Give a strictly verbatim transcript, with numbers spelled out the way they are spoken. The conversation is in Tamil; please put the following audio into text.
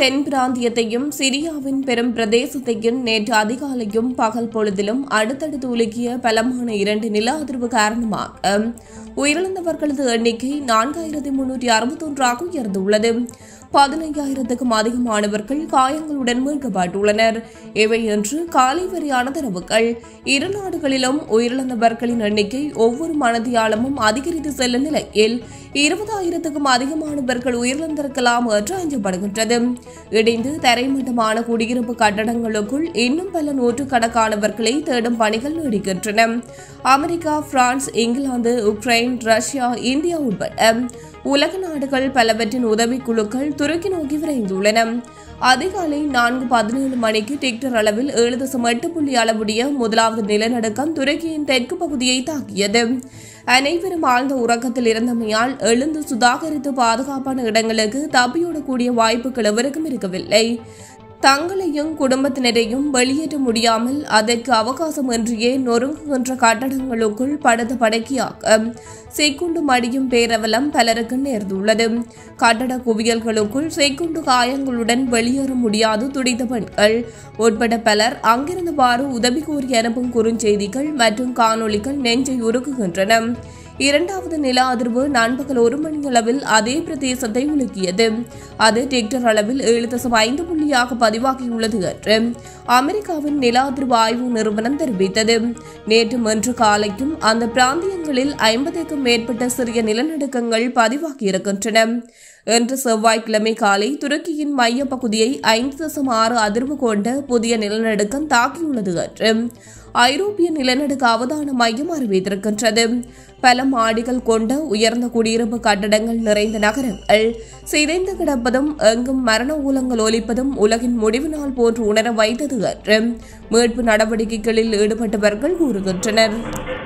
தென் பிராந்தியத்தையும் சிரியாவின் பெரும் பிரதேசத்தையும் நேற்று அதிகாலையும் பகல் பொழுதிலும் அடுத்தடுத்து உலுக்கிய பலமான இரண்டு நில அதிர்வு காரணமாக உயிரிழந்தவர்களது எண்ணிக்கை நான்காயிரத்தி முன்னூற்றி அறுபத்தி ஒன்றாக உயர்ந்துள்ளது. பதினைந்தாயிரத்துக்கும் அதிகமானவர்கள் காயங்களுடன் மீட்கப்பட்டுள்ளனர். இவை இன்று காலை வரையான தரவுகள். இரு நாடுகளிலும் உயிரிழந்தவர்களின் எண்ணிக்கை ஒவ்வொரு மணித்தியாலமும் அதிகரித்து செல்லும் நிலையில் இருபதாயிரத்துக்கும் அதிகமானவர்கள் உயிரிழந்திருக்கலாம் என்று அஞ்சப்படுகின்றது. இடிந்து தரைமட்டமான குடியிருப்பு கட்டடங்களுக்குள் இன்னும் பல நூற்றுக்கணக்கானவர்களை தேடும் பணிகள் நீடிக்கின்றன. America, France, England, Ukraine, Russia, India உட்பட உலக நாடுகள் பலவற்றின் உதவிக்குழுக்கள் துருக்கி நோக்கி விரைந்துள்ளன. அதிகாலை நான்கு பதினேழு மணிக்கு டிக்டர் அளவில் ஏழு தசம் எட்டு புள்ளி அளவுடைய முதலாவது நிலநடுக்கம் துருக்கியின் தெற்கு பகுதியை தாக்கியது. அனைவரும் ஆழ்ந்த உறக்கத்தில் இருந்தமையால் எழுந்து சுதாகரித்து பாதுகாப்பான இடங்களுக்கு தப்பியோடக்கூடிய வாய்ப்புகள் எவருக்கும் இருக்கவில்லை. தங்களையும் குடும்பத்தினரையும் வெளியேற்ற முடியாமல் அதற்கு அவகாசமின்றியே நொறுங்குகின்ற கட்டடங்களுக்குள் படுத்த படக்கியாக செய்குண்டு மடியும் பேரவலம் பலருக்கு நேர்ந்துள்ளது. கட்டட குவியல்களுக்குள் செய்குண்டு காயங்களுடன் வெளியேற முடியாது துடித்த பெண்கள் உட்பட பலர் அங்கிருந்தவாறு உதவி கோரி அனுப்பும் குறுஞ்செய்திகள் மற்றும் காணொலிகள் நெஞ்சை உருக்குகின்றன. இரண்டாவது நில அதிர்வு நண்பகல் ஒரு மணி அளவில் அதே பிரதேசத்தை உலுக்கியது. அது டிக்டர் அளவில் ஏழு தசம் ஐந்து புள்ளியாக பதிவாகியுள்ளது என்று அமெரிக்காவின் நில அதிர்வு ஆய்வு நிறுவனம் தெரிவித்தது. நேற்று இன்று காலைக்கும் அந்த பிராந்தியங்களில் ஐம்பதுக்கும் மேற்பட்ட சிறிய நிலநடுக்கங்கள் பதிவாகியிருக்கின்றன. இன்று செவ்வாய்க்கிழமை காலை துருக்கியின் மைய பகுதியை ஐந்து தசம் ஆறு அதிர்வு கொண்ட புதிய நிலநடுக்கம் தாக்கியுள்ளது என்று ஐரோப்பிய நிலநடுக்க அவதான மையம் அறிவித்திருக்கின்றது. பல மாடிகள் கொண்ட உயர்ந்த குடியிருப்பு கட்டடங்கள் நிறைந்த நகரங்கள் சிதைந்து கிடப்பதும் எங்கும் மரண ஊலங்கள் ஒலிப்பதும் உலகின் முடிவு நாள் போன்று உணர வைத்தது என்று மீட்பு நடவடிக்கைகளில் ஈடுபட்டவர்கள் கூறுகின்றனர்.